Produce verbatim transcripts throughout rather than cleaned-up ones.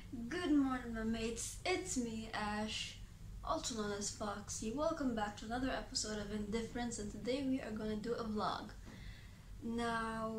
Good morning, my mates. It's me, Ash, also known as Foxy. Welcome back to another episode of Indifference, and today we are going to do a vlog. Now,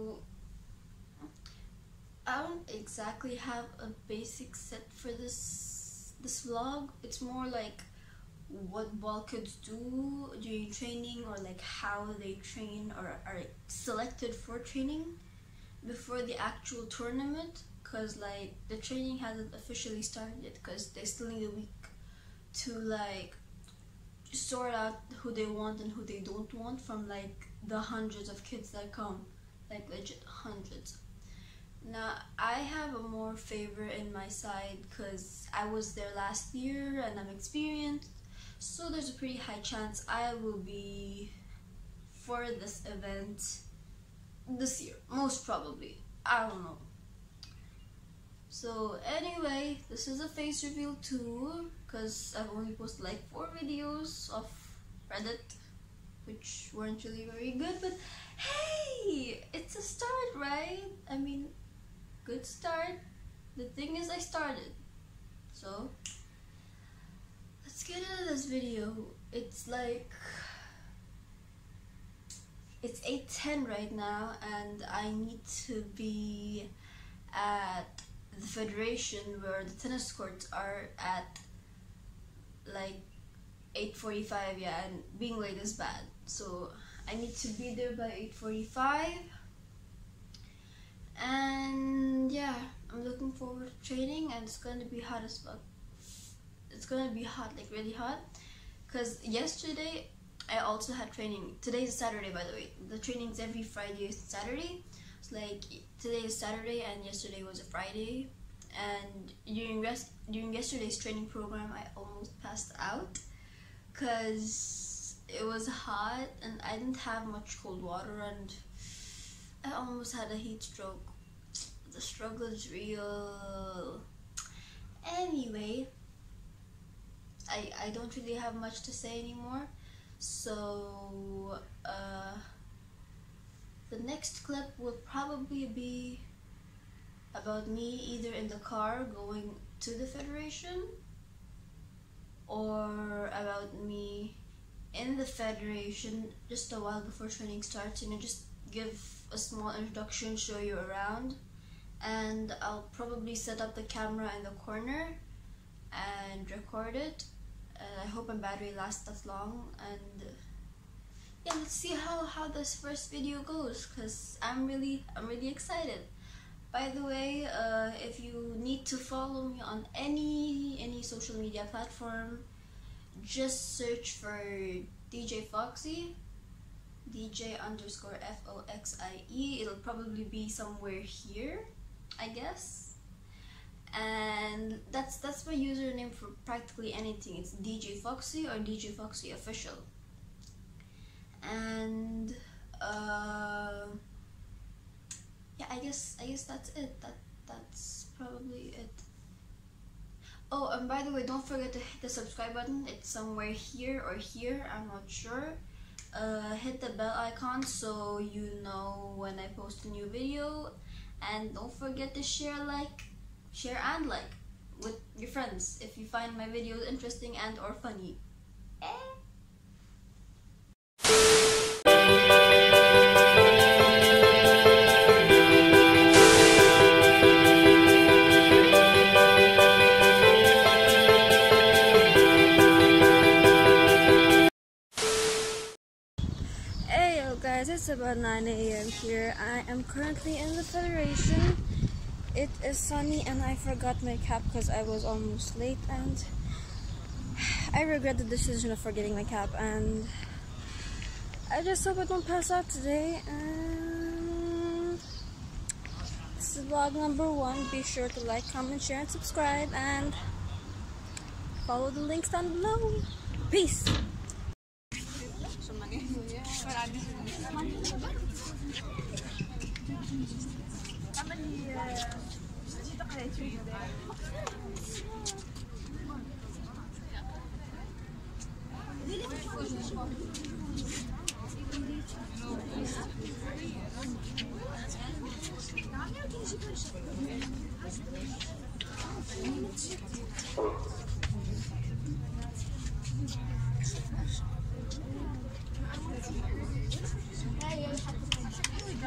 I don't exactly have a basic set for this this vlog. It's more like what Ballkids do during training, or like how they train or are selected for training before the actual tournament. Cause like the training hasn't officially started yet, cause they still need a week to like sort out who they want and who they don't want from like the hundreds of kids that come, like legit hundreds. Now I have a more favor in my side cause I was there last year and I'm experienced, so there's a pretty high chance I will be for this event this year, most probably. I don't know. So anyway, this is a face reveal too, because I've only posted like four videos of Reddit, which weren't really very good, but hey, it's a start, right? I mean, good start. The thing is I started. So, let's get into this video. It's like, it's eight ten right now, and I need to be at the federation where the tennis courts are at like eight forty-five, yeah, and being late is bad, so I need to be there by eight forty-five. And yeah, I'm looking forward to training, and it's gonna be hot as fuck. It's gonna be hot, like really hot, because yesterday I also had training. Today's a Saturday, by the way. The training's every Friday and Saturday. Like today is Saturday and yesterday was a Friday, and during rest during yesterday's training program I almost passed out because it was hot and I didn't have much cold water, and I almost had a heat stroke. The struggle is real. Anyway, I I don't really have much to say anymore, so uh the next clip will probably be about me either in the car going to the federation, or about me in the federation just a while before training starts, you know, just give a small introduction, show you around, and I'll probably set up the camera in the corner and record it, and I hope my battery lasts that long. And yeah, let's see how, how this first video goes, because I'm really I'm really excited. By the way, uh, if you need to follow me on any any social media platform, just search for D J Foxy, D J underscore F O X I E. It'll probably be somewhere here, I guess. And that's that's my username for practically anything. It's D J Foxy or D J Foxy Official. And uh, yeah, I guess I guess that's it. That that's probably it. Oh, and by the way, don't forget to hit the subscribe button. It's somewhere here or here. I'm not sure. Uh, hit the bell icon so you know when I post a new video, and don't forget to share, like, share and like with your friends if you find my videos interesting and or funny. Eh? Guys, it's about nine A M here. I am currently in the federation. It is sunny and I forgot my cap because I was almost late, and I regret the decision of forgetting my cap, and I just hope I don't pass out today. And this is vlog number one. Be sure to like, comment, share, and subscribe, and follow the links down below. Peace!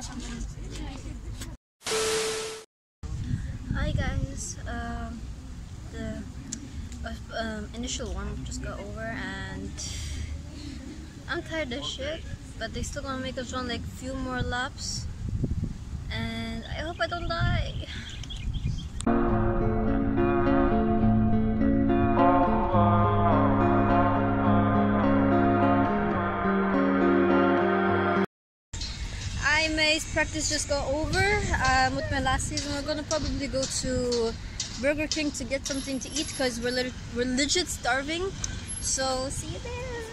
Hi guys, um, the uh, um, initial one just got over and I'm tired as shit, but they still gonna make us run like a few more laps and I hope I don't die. I May's practice just got over. Um, with my last season, we're gonna probably go to Burger King to get something to eat because we're, lit we're legit starving. So see you there.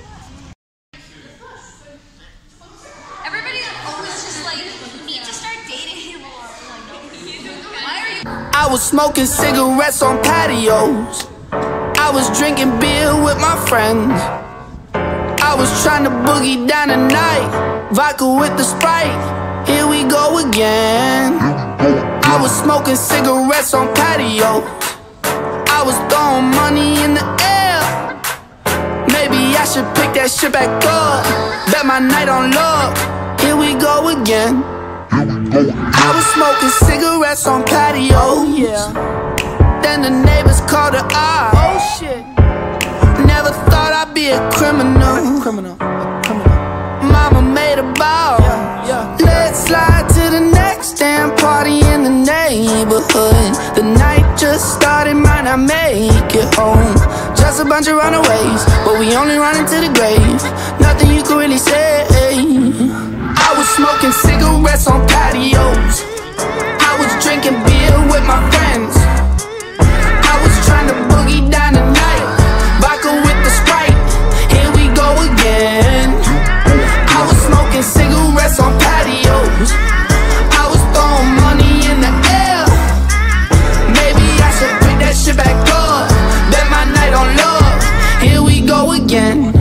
Everybody always just like need to start dating him more. Why are you? I was smoking cigarettes on patios. I was drinking beer with my friends. I was trying to boogie down the night, vodka with the Sprite. Here we go again. I was smoking cigarettes on patios. I was throwing money in the air. Maybe I should pick that shit back up. Bet my night on love. Here we go again. I was smoking cigarettes on patios. Yeah. Then the neighbors called the ops. Oh shit. Never thought I'd be a criminal. A criminal. A criminal. Mama made a bow. Yeah, yeah. Let's slide to the next damn party in the neighborhood. The night just started, might not make it home. Just a bunch of runaways, but we only running to the grave. Nothing you could really say. I was smoking cigarettes on patios. I was drinking beer with my friends. I was trying to boogie down the night, vodka with the Sprite. Here we go again. I was smoking cigarettes on patios. I was throwing money in the air. Maybe I should pick that shit back up. Bet my night on love. Here we go again.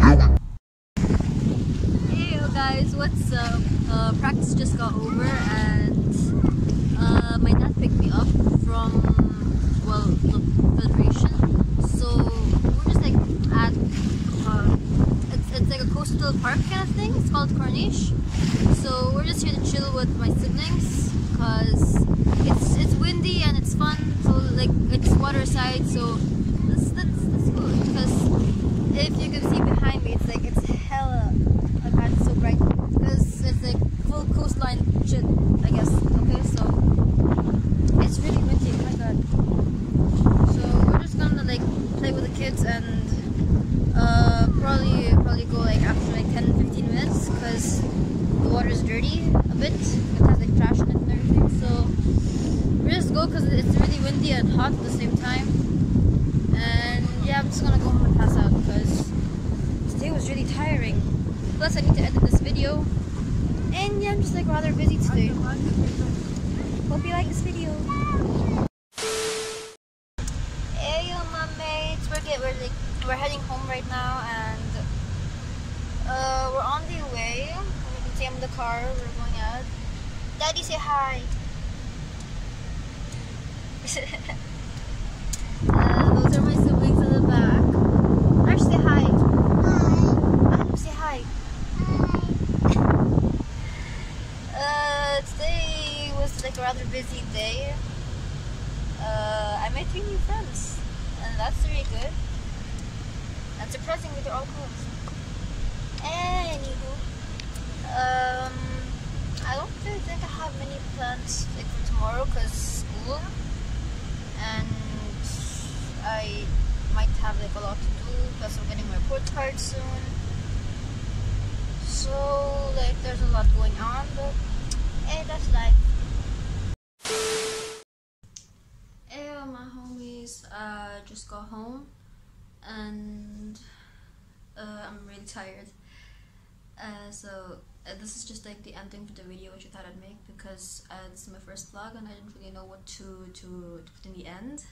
Hey yo guys, what's up? Uh, practice just got over and uh, my dad picked me up from, well, the Federation. So we're just like at, uh, it's, it's like a coastal park kind of thing. It's called Corniche. So we're just here to chill with my siblings because it's it's windy and it's fun. So like it's waterside, so that's that's, that's good. Because if you can see behind me, it's like it's hella. Oh god, it's so bright. Because it's like full coastline shit, I guess. Okay, so it's really windy. Oh my god. So we're just gonna like play with the kids and uh, probably probably go like after like ten to fifteen minutes because the water is dirty a bit. It has like trash in it and everything. So we just go because it's really windy and hot at the same time. And yeah, I'm just gonna go home and pass out because today was really tiring. Plus I need to edit this video. And yeah, I'm just like rather busy today. Hope you like this video. Hey yo, my mates, we're get we're like we're heading home right now, and uh, we're on the way. You can see I'm in the car. We're going out. Daddy, say hi. uh, those are my siblings in the back. Arch, say hi. Hi. Adam, say hi. Uh, today was like a rather busy day. Uh, I made three new friends, and that's really good. And surprisingly, they're all girls. Anywho, um, I don't really think I have many plans like for tomorrow because school, and I might have like a lot to do because I'm getting my report card soon. So like, there's a lot going on, but hey, that's life. Hey, my homies, uh, just got home and uh, I'm really tired. Uh, so uh, this is just like the ending for the video which I thought I'd make because uh, this is my first vlog and I didn't really know what to, to, to put in the end.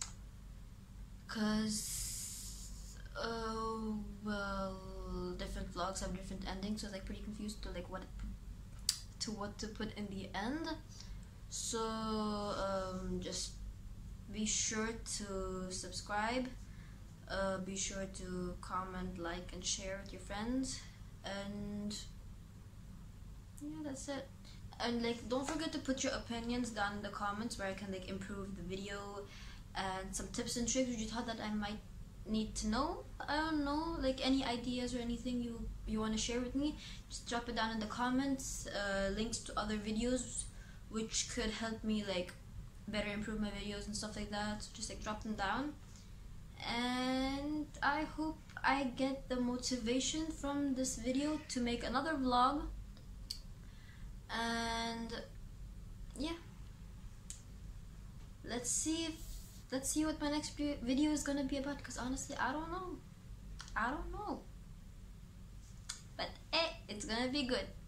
Cause, uh, well, different vlogs have different endings, so I was like pretty confused to like what to what to put in the end. So um, just be sure to subscribe, uh, be sure to comment, like, and share with your friends, and yeah, that's it. And like, don't forget to put your opinions down in the comments where I can like improve the video, and some tips and tricks which you thought that I might need to know. I don't know, like any ideas or anything you you want to share with me, just drop it down in the comments. Uh, links to other videos which could help me like better improve my videos and stuff like that, so just like drop them down. And I hope I get the motivation from this video to make another vlog. And yeah, let's see if let's see what my next video is gonna be about, because honestly I don't know I don't know but hey, it's gonna be good.